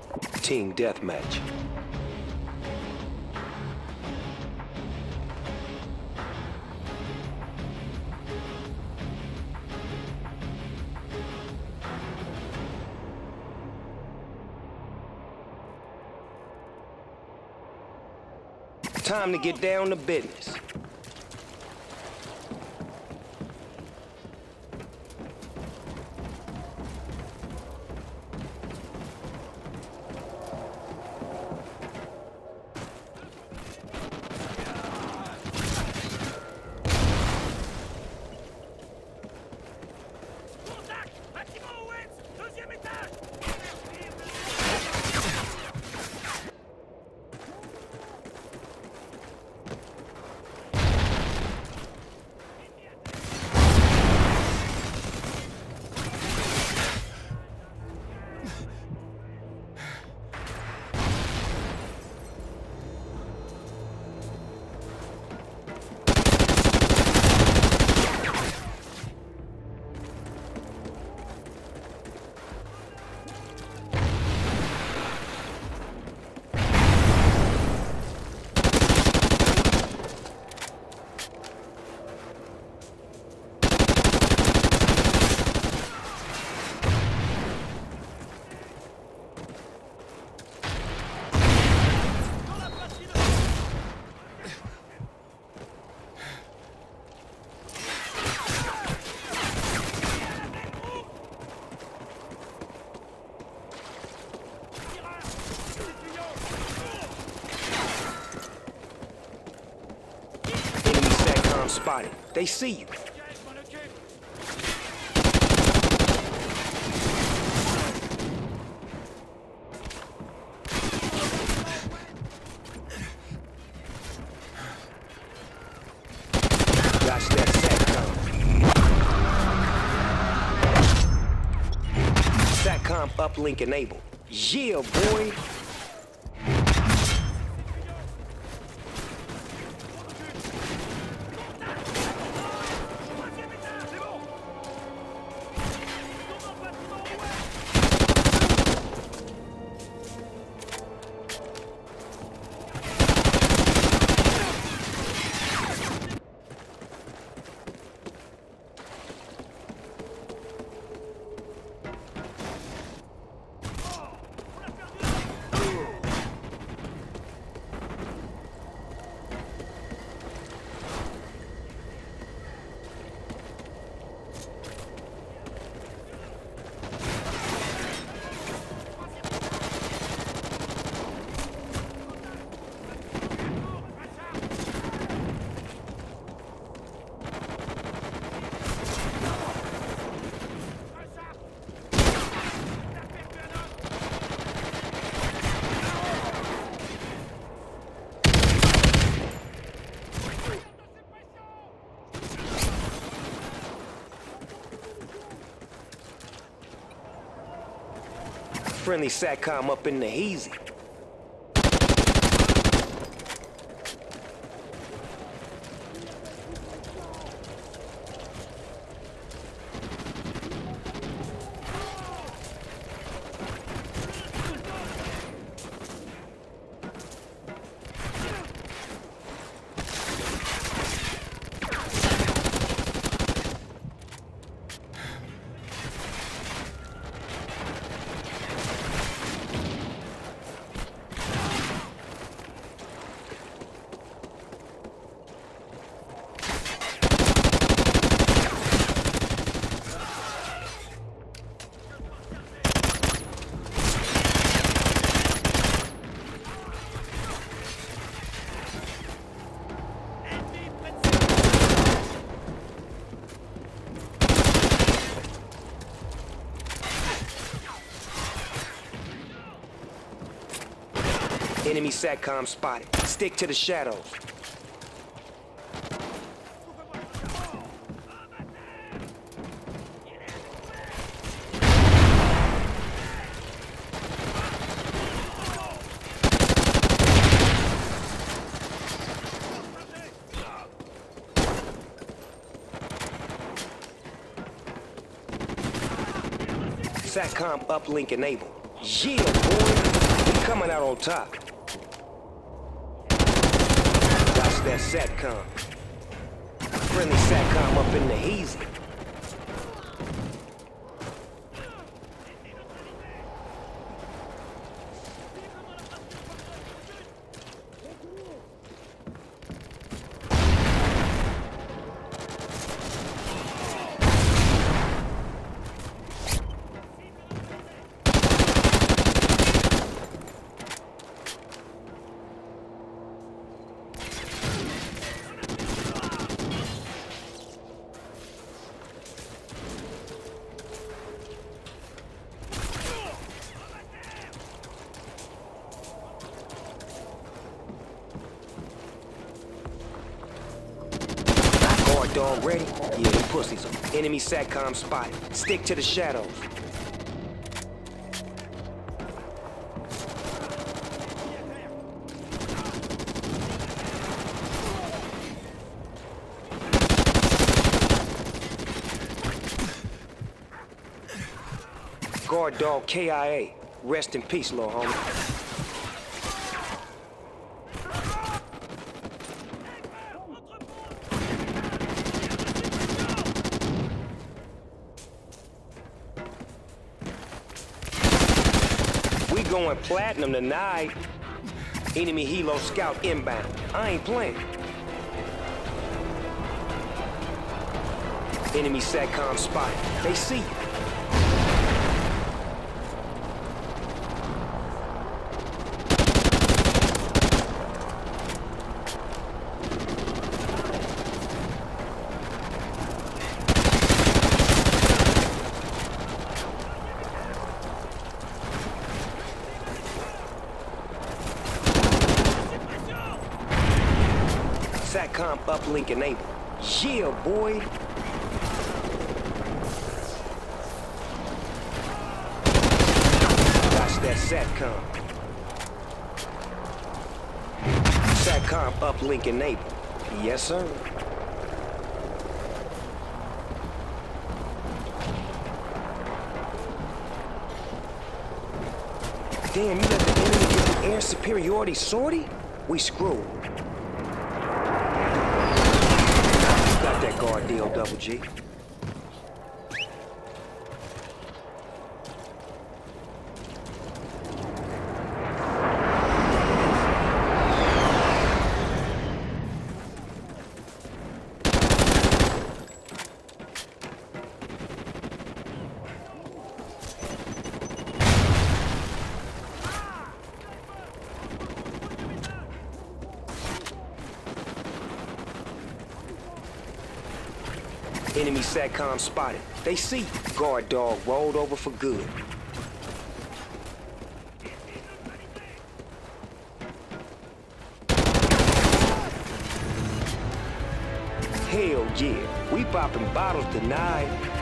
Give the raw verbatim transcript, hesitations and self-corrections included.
Team deathmatch. Time to get down to business. Spotted. They see you. Gosh, that SATCOM. SATCOM uplink enabled. Yeah, boy. Friendly SATCOM up in the hazy. Enemy SATCOM spotted. Stick to the shadows. SATCOM uplink enabled. Yeah, boy. coming out on top. Watch that SATCOM. Friendly SATCOM up in the hazy. Dog ready? Yeah, they pussies. Enemy SATCOM spotted. Stick to the shadows. Guard dog K I A. Rest in peace, little homie. We going platinum tonight. Enemy helo scout inbound. I ain't playing. Enemy SATCOM spotted. They see you. SATCOM uplink enabled. Yeah, boy. Watch that SATCOM. SATCOM uplink enabled. Yes, sir. Damn, you let the enemy get the air superiority sortie? We screwed. Got that guard deal, Double G. Enemy SATCOM spotted. They see you. Guard dog rolled over for good. Hell yeah, we popping bottles tonight.